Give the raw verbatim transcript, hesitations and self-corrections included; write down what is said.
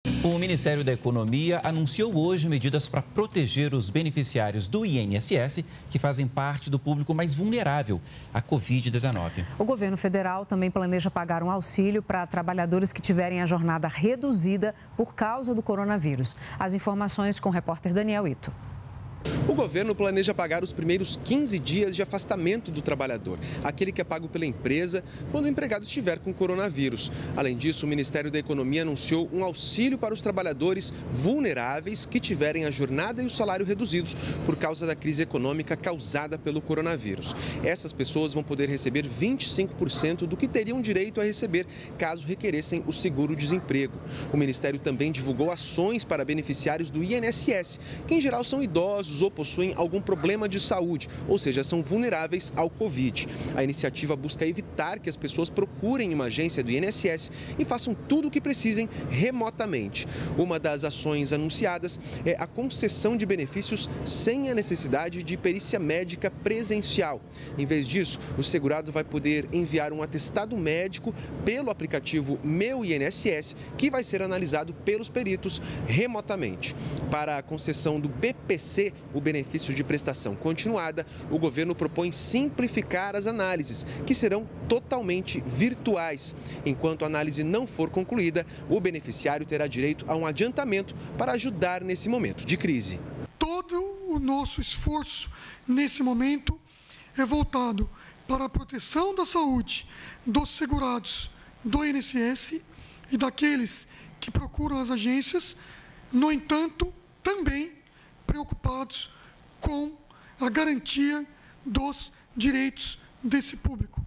O Ministério da Economia anunciou hoje medidas para proteger os beneficiários do I N S S que fazem parte do público mais vulnerável à covid dezenove. O governo federal também planeja pagar um auxílio para trabalhadores que tiverem a jornada reduzida por causa do coronavírus. As informações com o repórter Daniel Ito. O governo planeja pagar os primeiros quinze dias de afastamento do trabalhador, aquele que é pago pela empresa quando o empregado estiver com coronavírus. Além disso, o Ministério da Economia anunciou um auxílio para os trabalhadores vulneráveis que tiverem a jornada e o salário reduzidos por causa da crise econômica causada pelo coronavírus. Essas pessoas vão poder receber vinte e cinco por cento do que teriam direito a receber caso requeressem o seguro-desemprego. O Ministério também divulgou ações para beneficiários do I N S S, que em geral são idosos ou possuem algum problema de saúde, ou seja, são vulneráveis ao Covid. A iniciativa busca evitar que as pessoas procurem uma agência do I N S S e façam tudo o que precisem remotamente. Uma das ações anunciadas é a concessão de benefícios sem a necessidade de perícia médica presencial. Em vez disso, o segurado vai poder enviar um atestado médico pelo aplicativo Meu I N S S, que vai ser analisado pelos peritos remotamente. Para a concessão do B P C, o benefício de prestação continuada, o governo propõe simplificar as análises, que serão totalmente virtuais. Enquanto a análise não for concluída, o beneficiário terá direito a um adiantamento para ajudar nesse momento de crise. Todo o nosso esforço nesse momento é voltado para a proteção da saúde dos segurados do I N S S e daqueles que procuram as agências, no entanto, também preocupados com a garantia dos direitos desse público.